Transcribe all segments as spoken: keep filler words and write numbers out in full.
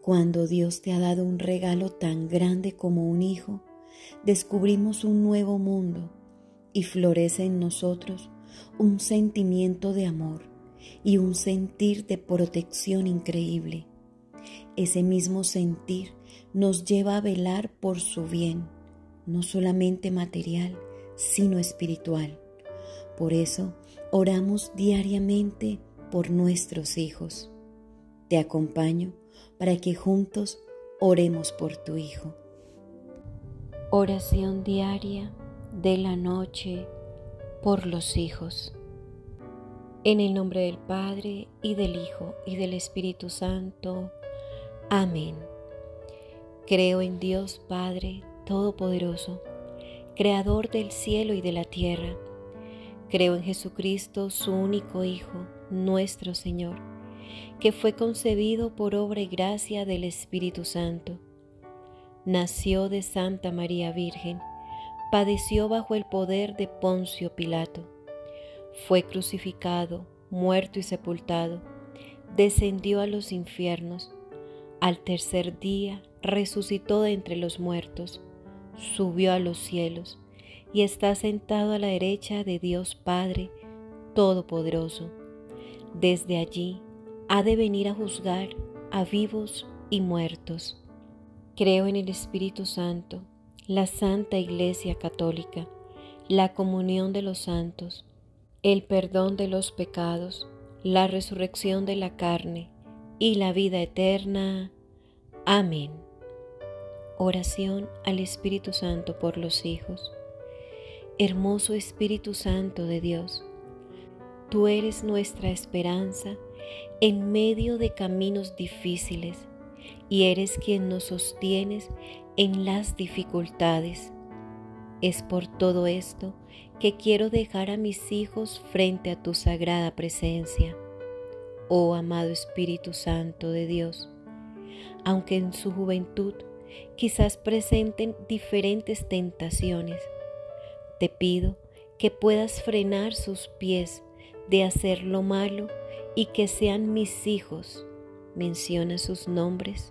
Cuando Dios te ha dado un regalo tan grande como un hijo, descubrimos un nuevo mundo y florece en nosotros un sentimiento de amor y un sentir de protección increíble. Ese mismo sentir nos lleva a velar por su bien, no solamente material, sino espiritual. Por eso, oramos diariamente por nuestros hijos. Te acompaño para que juntos oremos por tu hijo. Oración diaria de la noche por los hijos. En el nombre del Padre, y del Hijo, y del Espíritu Santo. Amén. Creo en Dios Padre Todopoderoso, Creador del cielo y de la tierra. Creo en Jesucristo, su único Hijo, nuestro Señor, que fue concebido por obra y gracia del Espíritu Santo. Nació de Santa María Virgen, padeció bajo el poder de Poncio Pilato, fue crucificado, muerto y sepultado, descendió a los infiernos, al tercer día resucitó de entre los muertos, subió a los cielos y está sentado a la derecha de Dios Padre Todopoderoso. Desde allí ha de venir a juzgar a vivos y muertos. Creo en el Espíritu Santo, la Santa Iglesia Católica, la comunión de los santos, el perdón de los pecados, la resurrección de la carne y la vida eterna. Amén. Oración al Espíritu Santo por los hijos. Hermoso Espíritu Santo de Dios, tú eres nuestra esperanza en medio de caminos difíciles y eres quien nos sostienes en las dificultades. Es por todo esto que quiero dejar a mis hijos frente a tu sagrada presencia. Oh amado Espíritu Santo de Dios, aunque en su juventud quizás presenten diferentes tentaciones, te pido que puedas frenar sus pies de hacer lo malo y que sean mis hijos. Menciona sus nombres.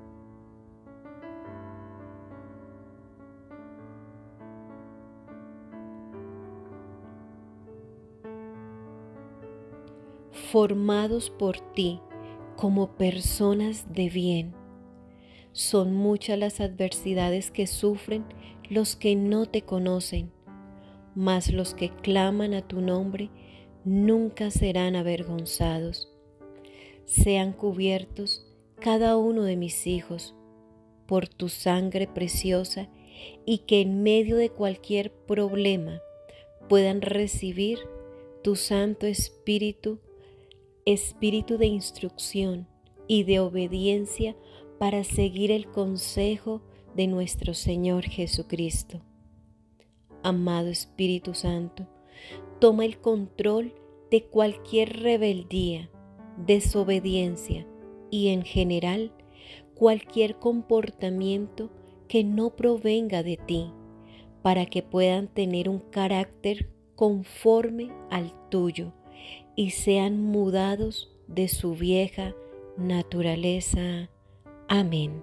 Formados por ti como personas de bien. Son muchas las adversidades que sufren los que no te conocen, mas los que claman a tu nombre nunca serán avergonzados. Sean cubiertos cada uno de mis hijos por tu sangre preciosa y que en medio de cualquier problema puedan recibir tu Santo Espíritu, Espíritu de instrucción y de obediencia para seguir el consejo de nuestro Señor Jesucristo. Amado Espíritu Santo, toma el control de cualquier rebeldía, desobediencia y en general cualquier comportamiento que no provenga de ti, para que puedan tener un carácter conforme al tuyo y sean mudados de su vieja naturaleza. Amén.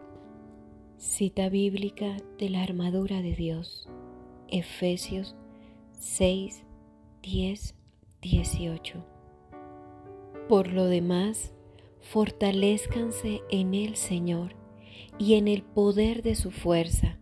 Cita bíblica de la armadura de Dios, Efesios seis, diez, dieciocho. Por lo demás, fortalézcanse en el Señor y en el poder de su fuerza.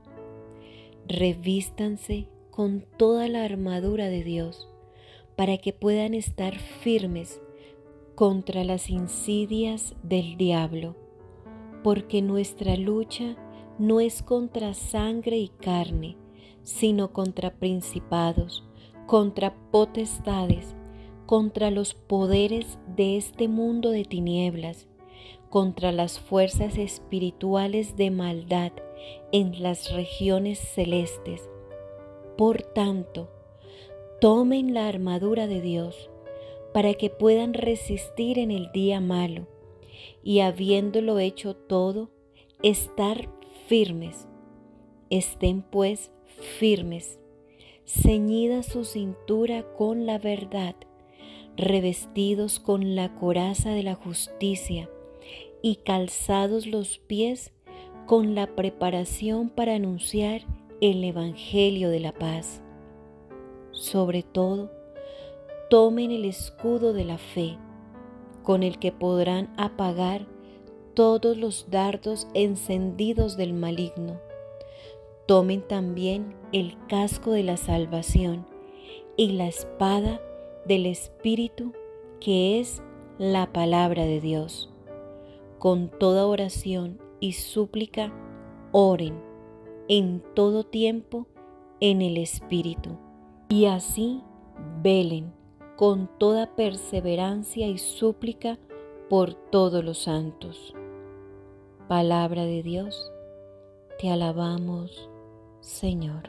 Revístanse con toda la armadura de Dios para que puedan estar firmes contra las insidias del diablo, porque nuestra lucha no es contra sangre y carne, sino contra principados, contra potestades, contra los poderes de este mundo de tinieblas, contra las fuerzas espirituales de maldad en las regiones celestes. Por tanto, tomen la armadura de Dios para que puedan resistir en el día malo y, habiéndolo hecho todo, estar firmes. Estén pues firmes, ceñida su cintura con la verdad, revestidos con la coraza de la justicia y calzados los pies con la preparación para anunciar el Evangelio de la paz. Sobre todo, tomen el escudo de la fe, con el que podrán apagar todos los dardos encendidos del maligno. Tomen también el casco de la salvación y la espada del Espíritu, que es la palabra de Dios. Con toda oración y súplica, oren en todo tiempo en el Espíritu, y así velen con toda perseverancia y súplica por todos los santos. Palabra de Dios, te alabamos, Señor.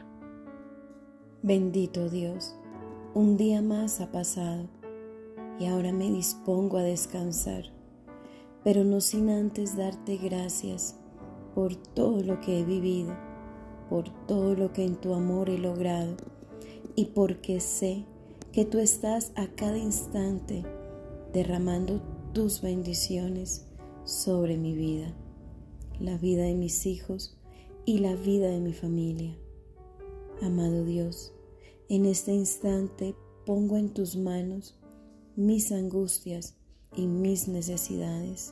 Bendito Dios, un día más ha pasado y ahora me dispongo a descansar, pero no sin antes darte gracias por todo lo que he vivido, por todo lo que en tu amor he logrado y porque sé que tú estás a cada instante derramando tus bendiciones sobre mi vida, la vida de mis hijos y la vida de mi familia. Amado Dios, en este instante pongo en tus manos mis angustias y mis necesidades.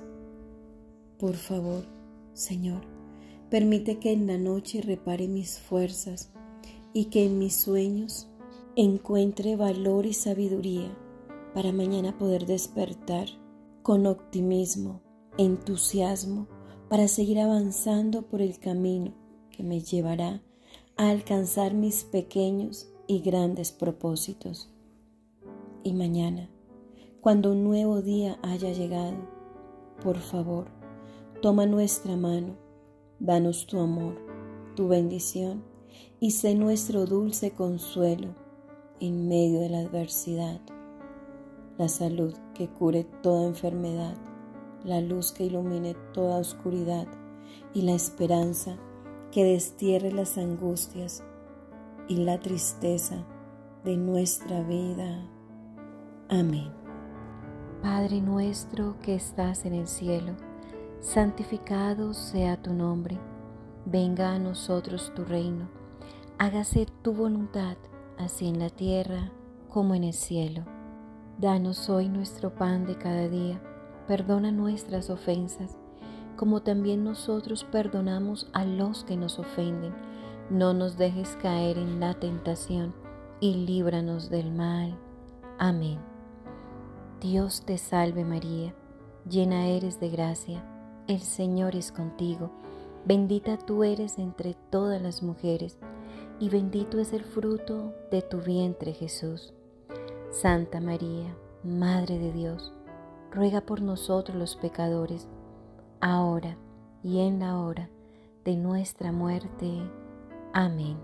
Por favor, Señor, permite que en la noche repare mis fuerzas y que en mis sueños encuentre valor y sabiduría para mañana poder despertar con optimismo, entusiasmo, para seguir avanzando por el camino que me llevará a alcanzar mis pequeños y grandes propósitos. Y mañana, cuando un nuevo día haya llegado, por favor, toma nuestra mano, danos tu amor, tu bendición, y sé nuestro dulce consuelo en medio de la adversidad, la salud que cure toda enfermedad, la luz que ilumine toda oscuridad y la esperanza que destierre las angustias y la tristeza de nuestra vida. Amén. Padre nuestro que estás en el cielo, santificado sea tu nombre. Venga a nosotros tu reino. Hágase tu voluntad, así en la tierra como en el cielo. Danos hoy nuestro pan de cada día. Perdona nuestras ofensas, como también nosotros perdonamos a los que nos ofenden. No nos dejes caer en la tentación y líbranos del mal. Amén. Dios te salve María, llena eres de gracia, el Señor es contigo. Bendita tú eres entre todas las mujeres, y bendito es el fruto de tu vientre Jesús. Santa María, Madre de Dios, ruega por nosotros los pecadores, ahora y en la hora de nuestra muerte. Amén.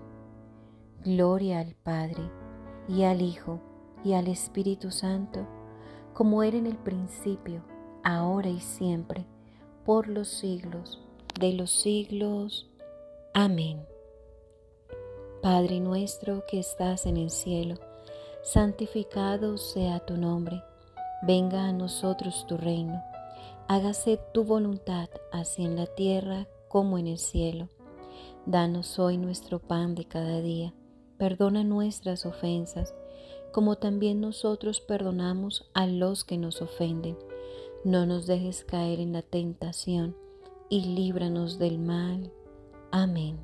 Gloria al Padre, y al Hijo, y al Espíritu Santo, como era en el principio, ahora y siempre, por los siglos de los siglos. Amén. Padre nuestro que estás en el cielo, santificado sea tu nombre. Venga a nosotros tu reino. Hágase tu voluntad, así en la tierra como en el cielo. Danos hoy nuestro pan de cada día. Perdona nuestras ofensas, como también nosotros perdonamos a los que nos ofenden. No nos dejes caer en la tentación, y líbranos del mal. Amén.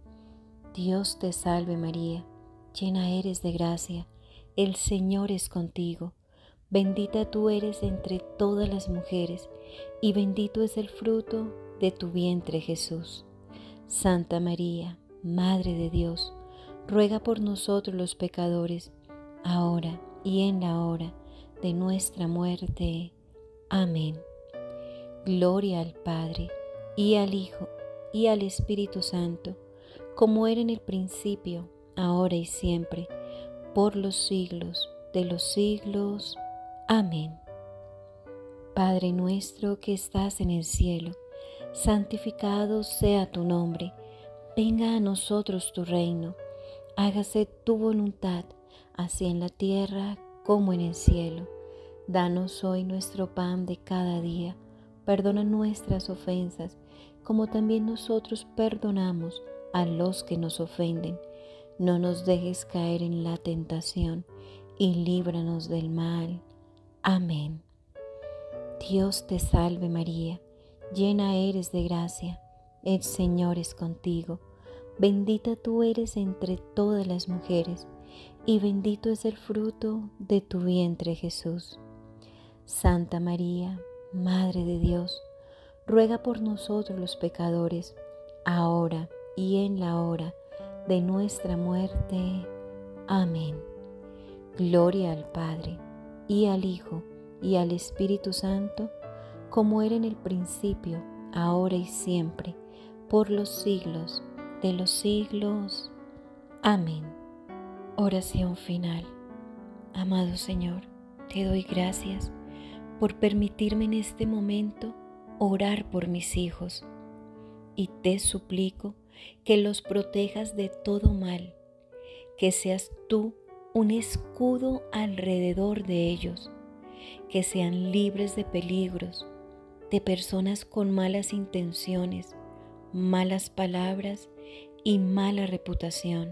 Dios te salve María, llena eres de gracia, el Señor es contigo. Bendita tú eres entre todas las mujeres, y bendito es el fruto de tu vientre Jesús. Santa María, Madre de Dios, ruega por nosotros los pecadores, ahora y en la hora de nuestra muerte. Amén. Gloria al Padre, y al Hijo, y al Espíritu Santo, como era en el principio, ahora y siempre, por los siglos de los siglos. Amén. Padre nuestro que estás en el cielo, santificado sea tu nombre. Venga a nosotros tu reino. Hágase tu voluntad, así en la tierra como en el cielo. Danos hoy nuestro pan de cada día. perdona nuestras ofensas, como también nosotros perdonamos a los que nos ofenden. No nos dejes caer en la tentación, y líbranos del mal. Amén. Dios te salve María, llena eres de gracia, el Señor es contigo. Bendita tú eres entre todas las mujeres, y bendito es el fruto de tu vientre Jesús. Santa María, Madre de Dios, ruega por nosotros los pecadores, ahora y en la hora de nuestra muerte. Amén. Gloria al Padre, y al Hijo, y al Espíritu Santo, como era en el principio, ahora y siempre, por los siglos de los siglos. Amén. Oración final. Amado Señor, te doy gracias por permitirme en este momento orar por mis hijos, y te suplico que los protejas de todo mal, que seas tú un escudo alrededor de ellos, que sean libres de peligros, de personas con malas intenciones, malas palabras y mala reputación.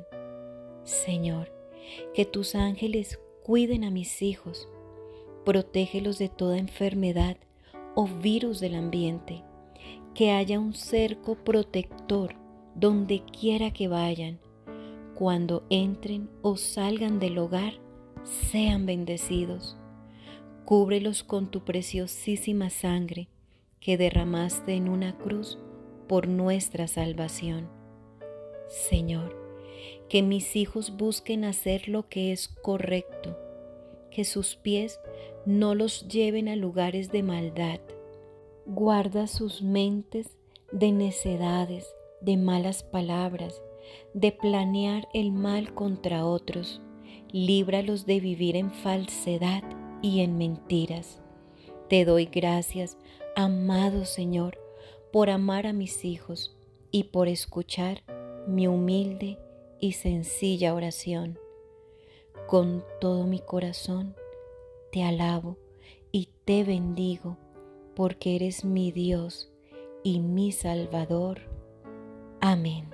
Señor, que tus ángeles cuiden a mis hijos, protégelos de toda enfermedad o virus del ambiente, que haya un cerco protector donde quiera que vayan. Cuando entren o salgan del hogar, sean bendecidos. Cúbrelos con tu preciosísima sangre que derramaste en una cruz por nuestra salvación. Señor, que mis hijos busquen hacer lo que es correcto, que sus pies no los lleven a lugares de maldad. Guarda sus mentes de necedades, de malas palabras, de planear el mal contra otros. Líbralos de vivir en falsedad y en mentiras. Te doy gracias, amado Señor, por amar a mis hijos y por escuchar mi humilde y sencilla oración. Con todo mi corazón te alabo y te bendigo, porque eres mi Dios y mi Salvador. Amén.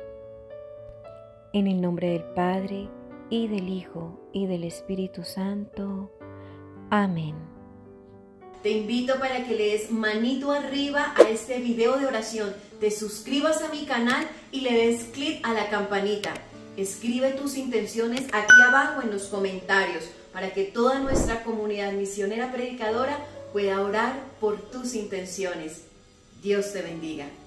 En el nombre del Padre, y del Hijo, y del Espíritu Santo. Amén. Te invito para que le des manito arriba a este video de oración, te suscribas a mi canal y le des clic a la campanita. Escribe tus intenciones aquí abajo en los comentarios para que toda nuestra comunidad misionera predicadora pueda orar por tus intenciones. Dios te bendiga.